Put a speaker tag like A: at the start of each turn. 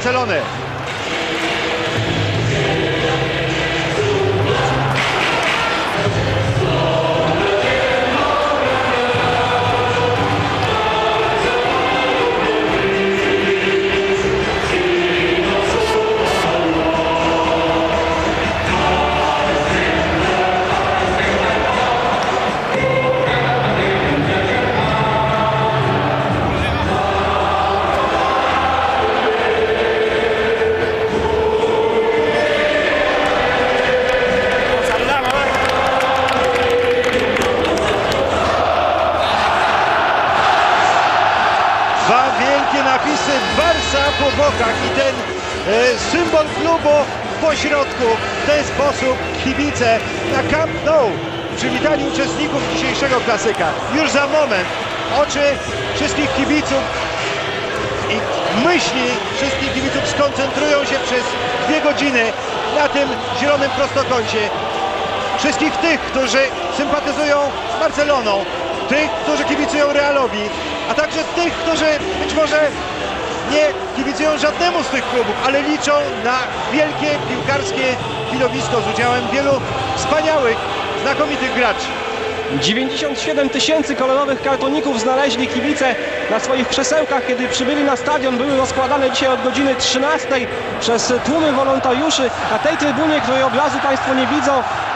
A: Barcelony. Dwa wielkie napisy Barca po bokach i ten symbol klubu po środku. W ten sposób kibice na Camp Nou przywitali uczestników dzisiejszego klasyka. Już za moment oczy wszystkich kibiców i myśli wszystkich kibiców skoncentrują się przez 2 godziny na tym zielonym prostokącie. Wszystkich tych, którzy sympatyzują z Barceloną, tych, którzy kibicują Realowi, a także tych, którzy być może nie kibicują żadnemu z tych klubów, ale liczą na wielkie piłkarskie widowisko z udziałem wielu wspaniałych, znakomitych graczy.
B: 97 000 kolorowych kartoników znaleźli kibice na swoich krzesełkach, kiedy przybyli na stadion. Były rozkładane dzisiaj od godziny 13 przez tłumy wolontariuszy. Na tej trybunie, której obrazu Państwo nie widzą,